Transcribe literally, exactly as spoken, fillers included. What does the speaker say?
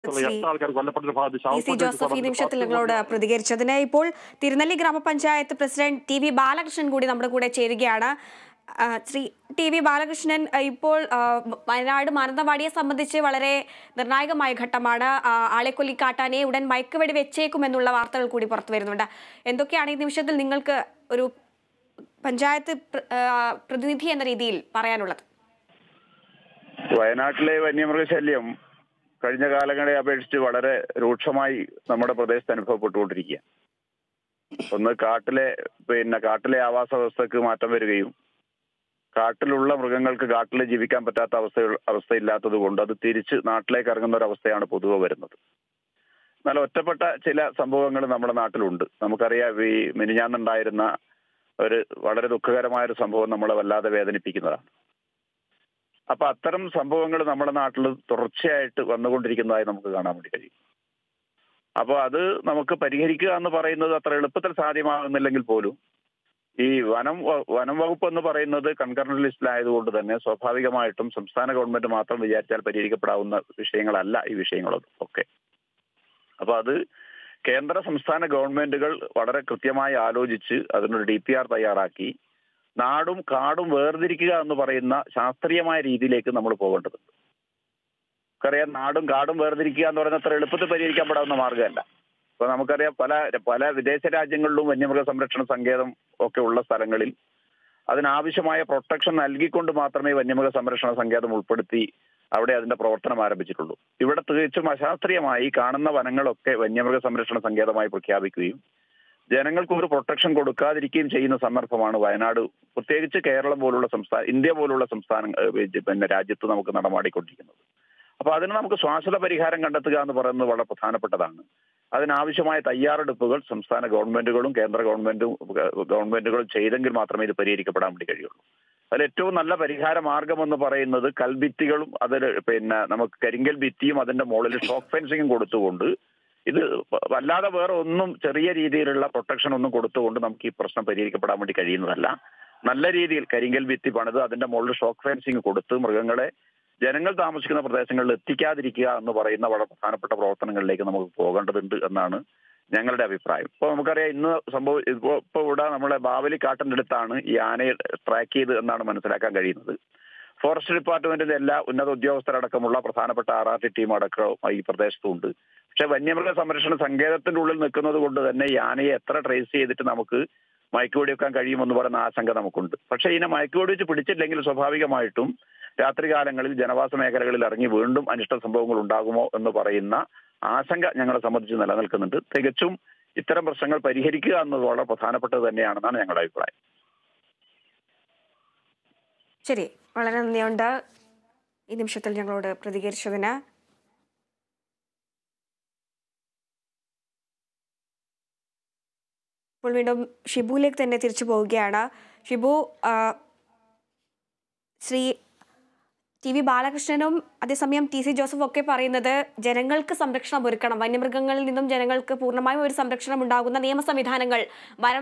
Shri P C Joseph ഈ നിമിഷത്തിൽ നിങ്ങളോട് പ്രതികരിച്ചതിന് ഇപ്പോൾ തിരുനെല്ലി ഗ്രാമപഞ്ചായത്ത് പ്രസിഡന്റ് ടി വി ബാലകൃഷ്ണൻ കൂടി നമ്മുടെ കൂടെ ചേരുകയാണ്. ശ്രീ ടി വി ബാലകൃഷ്ണൻ, ഇപ്പോൾ വയനാട് മാനന്തവാടിയെ സംബന്ധിച്ച് വളരെ നിർണായകമായ ഘട്ടമാണ്. ആളെക്കൊല്ലി കാട്ടാനെ ഉടൻ മയക്കുവെടി വെച്ചേക്കുമെന്നുള്ള വാർത്തകൾ കൂടി പുറത്തു വരുന്നുണ്ട്. എന്തൊക്കെയാണ് ഈ നിമിഷത്തിൽ നിങ്ങൾക്ക് ഒരു പഞ്ചായത്ത് പ്രതിനിധി എന്ന രീതിയിൽ പറയാനുള്ളത്? വയനാട്ടിലെ വന്യമൃഗശല്യം കഴിഞ്ഞ കാലങ്ങളെ അപേക്ഷിച്ച് വളരെ രൂക്ഷമായി നമ്മുടെ പ്രദേശത്ത് അനുഭവപ്പെട്ടുകൊണ്ടിരിക്കുക. ഒന്ന്, കാട്ടിലെ പിന്നെ കാട്ടിലെ ആവാസ വ്യവസ്ഥക്ക് മാറ്റം വരികയും കാട്ടിലുള്ള മൃഗങ്ങൾക്ക് കാട്ടിൽ ജീവിക്കാൻ പറ്റാത്ത അവസ്ഥ അവസ്ഥയില്ലാത്തത് കൊണ്ട് അത് തിരിച്ച് നാട്ടിലേക്ക് ഇറങ്ങുന്ന ഒരു അവസ്ഥയാണ് പൊതുവെ വരുന്നത്. എന്നാൽ ഒറ്റപ്പെട്ട ചില സംഭവങ്ങൾ നമ്മുടെ നാട്ടിലുണ്ട്. നമുക്കറിയാം, ഈ മിനിഞ്ഞാന്നുണ്ടായിരുന്ന ഒരു വളരെ ദുഃഖകരമായ ഒരു സംഭവം നമ്മളെ വല്ലാതെ വേദനിപ്പിക്കുന്നതാണ്. അപ്പൊ അത്തരം സംഭവങ്ങൾ നമ്മുടെ നാട്ടിൽ തുടർച്ചയായിട്ട് വന്നുകൊണ്ടിരിക്കുന്നതായി നമുക്ക് കാണാൻ വേണ്ടി കഴിയും. അപ്പോൾ അത് നമുക്ക് പരിഹരിക്കുക എന്ന് പറയുന്നത് അത്ര എളുപ്പത്തിൽ സാധ്യമാകുന്നില്ലെങ്കിൽ പോലും ഈ വനം വനം വകുപ്പ് എന്ന് പറയുന്നത് കൺകറന്റ് ലിസ്റ്റിലായതുകൊണ്ട് തന്നെ സ്വാഭാവികമായിട്ടും സംസ്ഥാന ഗവൺമെന്റ് മാത്രം വിചാരിച്ചാൽ പരിഹരിക്കപ്പെടാവുന്ന വിഷയങ്ങളല്ല ഈ വിഷയങ്ങളൊന്നും ഒക്കെ. അപ്പൊ അത് കേന്ദ്ര സംസ്ഥാന ഗവൺമെന്റുകൾ വളരെ കൃത്യമായി ആലോചിച്ച് അതിനൊരു ഡി പി ആർ തയ്യാറാക്കി നാടും കാടും വേർതിരിക്കുക എന്ന് പറയുന്ന ശാസ്ത്രീയമായ രീതിയിലേക്ക് നമ്മൾ പോകേണ്ടതുണ്ട്. നമുക്കറിയാം, നാടും കാടും വേർതിരിക്കുക എന്ന് പറയുന്ന അത്ര എളുപ്പത്തിൽ പരിഹരിക്കപ്പെടാവുന്ന മാർഗ്ഗമല്ല. ഇപ്പൊ നമുക്കറിയാം, പല പല വിദേശ രാജ്യങ്ങളിലും വന്യമൃഗ സംരക്ഷണ സങ്കേതം ഒക്കെ ഉള്ള സ്ഥലങ്ങളിൽ അതിനാവശ്യമായ പ്രൊട്ടക്ഷൻ നൽകിക്കൊണ്ട് മാത്രമേ വന്യമൃഗ സംരക്ഷണ സങ്കേതം ഉൾപ്പെടുത്തി അവിടെ അതിന്റെ പ്രവർത്തനം ആരംഭിച്ചിട്ടുള്ളൂ. ഇവിടെ തികച്ചും അശാസ്ത്രീയമായി കാണുന്ന വനങ്ങളൊക്കെ വന്യമൃഗ സംരക്ഷണ സങ്കേതമായി പ്രഖ്യാപിക്കുകയും ജനങ്ങൾക്ക് ഒരു പ്രൊട്ടക്ഷൻ കൊടുക്കാതിരിക്കുകയും ചെയ്യുന്ന സന്ദർഭമാണ് വയനാട്, പ്രത്യേകിച്ച് കേരളം പോലുള്ള സംസ്ഥാന ഇന്ത്യ പോലുള്ള സംസ്ഥാന പിന്നെ രാജ്യത്ത് നമുക്ക് നടമാടിക്കൊണ്ടിരിക്കുന്നത്. അപ്പൊ അതിന് നമുക്ക് ശാശ്വത പരിഹാരം കണ്ടെത്തുക എന്ന് പറയുന്നത് വളരെ പ്രധാനപ്പെട്ടതാണ്. അതിനാവശ്യമായ തയ്യാറെടുപ്പുകൾ സംസ്ഥാന ഗവൺമെന്റുകളും കേന്ദ്ര ഗവൺമെന്റും ഗവൺമെന്റുകളും ചെയ്തെങ്കിൽ മാത്രമേ ഇത് പരിഹരിക്കപ്പെടാൻ വേണ്ടി കഴിയുള്ളൂ. അതിൽ ഏറ്റവും നല്ല പരിഹാര മാർഗം എന്ന് പറയുന്നത് കൽഭിത്തികളും അതിൽ പിന്നെ നമുക്ക് കരിങ്കൽ ഭിത്തിയും അതിന്റെ മുകളിൽ ഷോക്ക് ഫെൻസിങ്ങും കൊടുത്തുകൊണ്ട്, ഇത് വല്ലാതെ വേറെ ഒന്നും ചെറിയ രീതിയിലുള്ള പ്രൊട്ടക്ഷൻ ഒന്നും കൊടുത്തുകൊണ്ട് നമുക്ക് ഈ പ്രശ്നം പരിഹരിക്കപ്പെടാൻ വേണ്ടി കഴിയുന്നതല്ല. നല്ല രീതിയിൽ കരിങ്കൽ ഭിത്തി പണിത് അതിന്റെ മുകളിൽ ഷോക്ക് ഫെൻസിങ് കൊടുത്ത് മൃഗങ്ങളെ ജനങ്ങൾ താമസിക്കുന്ന പ്രദേശങ്ങളിൽ എത്തിക്കാതിരിക്കുക എന്ന് പറയുന്ന വളരെ പ്രധാനപ്പെട്ട പ്രവർത്തനങ്ങളിലേക്ക് നമുക്ക് പോകേണ്ടതുണ്ട് എന്നാണ് ഞങ്ങളുടെ അഭിപ്രായം. ഇപ്പോൾ നമുക്കറിയാം, ഇന്ന് സംഭവം ഇപ്പോൾ ഇപ്പോൾ ഇവിടെ നമ്മളെ ബാവലി കാട്ടിന്റെ അടുത്താണ് ഈ ആനയെ ട്രാക്ക് ചെയ്ത് എന്നാണ് മനസ്സിലാക്കാൻ കഴിയുന്നത്. ഫോറസ്റ്റ് ഡിപ്പാർട്ട്മെന്റിന്റെ എല്ലാ ഉന്നത ഉദ്യോഗസ്ഥരടക്കമുള്ള പ്രധാനപ്പെട്ട ആർ ആർ ടി ടീം അടക്കം ഈ പ്രദേശത്തുണ്ട്. പക്ഷെ വന്യമൃഗ സംരക്ഷണ സങ്കേതത്തിന്റെ ഉള്ളിൽ നിൽക്കുന്നത് കൊണ്ട് തന്നെ ഈ ആനയെ എത്ര ട്രേസ് ചെയ്തിട്ട് നമുക്ക് മയക്കുവെടി വെക്കാൻ കഴിയുമെന്ന് പറയുന്ന ആശങ്ക നമുക്കുണ്ട്. പക്ഷെ ഇതിനെ മയക്കുവെടി വെച്ച് പിടിച്ചില്ലെങ്കിൽ സ്വാഭാവികമായിട്ടും രാത്രികാലങ്ങളിൽ ജനവാസ മേഖലകളിൽ ഇറങ്ങി വീണ്ടും അനിഷ്ട സംഭവങ്ങൾ ഉണ്ടാകുമോ എന്ന് പറയുന്ന ആശങ്ക ഞങ്ങളെ സംബന്ധിച്ച് നിലനിൽക്കുന്നുണ്ട്. തികച്ചും ഇത്തരം പ്രശ്നങ്ങൾ പരിഹരിക്കുക എന്നത് വളരെ പ്രധാനപ്പെട്ടത് തന്നെയാണെന്നാണ് ഞങ്ങളുടെ അഭിപ്രായം. ശരി, വളരെ നന്ദിയുണ്ട് ഈ നിമിഷത്തിൽ ഞങ്ങളോട് പ്രതികരിച്ചതിന്. ഇപ്പോൾ വീണ്ടും ഷിബുവിലേക്ക് തന്നെ തിരിച്ചു പോവുകയാണ്. ഷിബു, ശ്രീ ടി വി ബാലകൃഷ്ണനും അതേസമയം ടി സി ജോസഫും ഒക്കെ പറയുന്നത് ജനങ്ങൾക്ക് സംരക്ഷണം ഒരുക്കണം, വന്യമൃഗങ്ങളിൽ നിന്നും ജനങ്ങൾക്ക് പൂർണ്ണമായും ഒരു സംരക്ഷണം ഉണ്ടാകുന്ന നിയമ സംവിധാനങ്ങൾ വരണം